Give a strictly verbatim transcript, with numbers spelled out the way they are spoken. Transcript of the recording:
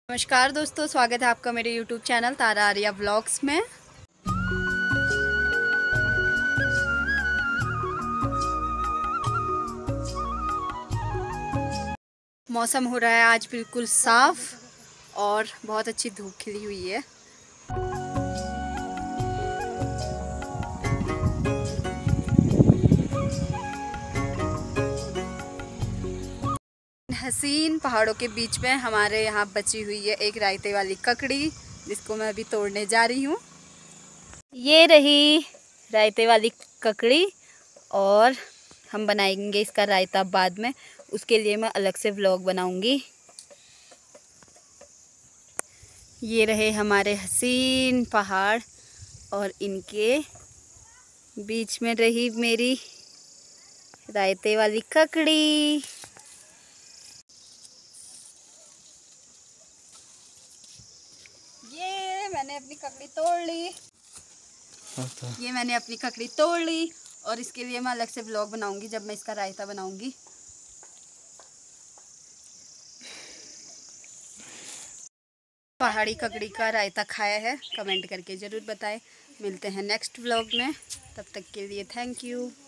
नमस्कार दोस्तों, स्वागत है आपका मेरे YouTube channel Tara Arya vlogs में। मौसम हो रहा है आज बिल्कुल साफ और बहुत अच्छी धूप खिली हुई है। हसीन पहाड़ों के बीच में हमारे यहाँ बची हुई है एक रायते वाली ककड़ी, जिसको मैं अभी तोड़ने जा रही हूँ। ये रही रायते वाली ककड़ी और हम बनाएंगे इसका रायता बाद में। उसके लिए मैं अलग से व्लॉग बनाऊंगी। ये रहे हमारे हसीन पहाड़ और इनके बीच में रही मेरी रायते वाली ककड़ी। ये मैंने अपनी ककड़ी तोड़ ली। ये मैंने अपनी ककड़ी तोड़ ली और इसके लिए मैं अलग से व्लॉग बनाऊंगी जब मैं इसका रायता बनाऊंगी। पहाड़ी ककड़ी का रायता खाया है? कमेंट करके ज़रूर बताएं। मिलते हैं नेक्स्ट व्लॉग में, तब तक के लिए थैंक यू।